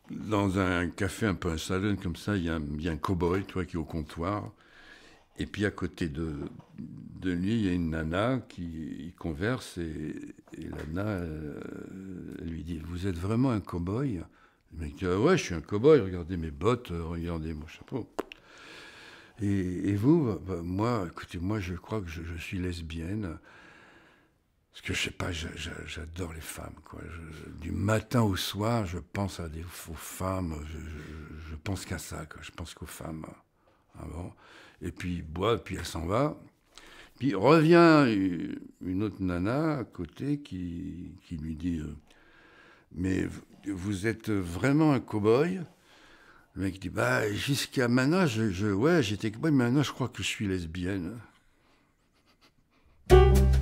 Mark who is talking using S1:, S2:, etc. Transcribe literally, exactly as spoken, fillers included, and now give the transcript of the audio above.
S1: dans un café, un peu un salon comme ça, il y a un, il y a un cow-boy, tu vois, qui est au comptoir. Et puis à côté de, de lui, il y a une nana qui il converse et, et la nana euh, elle lui dit: Vous êtes vraiment un cow-boy? Le mec dit: Ah ouais, je suis un cow-boy, regardez mes bottes, euh, regardez mon chapeau. Et, et vous? Bah, bah, moi, écoutez, moi je crois que je, je suis lesbienne. Parce que je sais pas, je- je- j'adore les femmes, quoi. Je- du matin au soir, je pense à des, aux femmes, je, je, je pense qu'à ça, quoi. Je pense qu'aux femmes. Ah bon. Et puis il boit, puis elle s'en va. Puis revient une autre nana à côté qui, qui lui dit euh, Mais vous êtes vraiment un cow-boy? Le mec dit: Bah, jusqu'à maintenant, je, je- ouais, j'étais cow-boy, mais maintenant je crois que je suis lesbienne.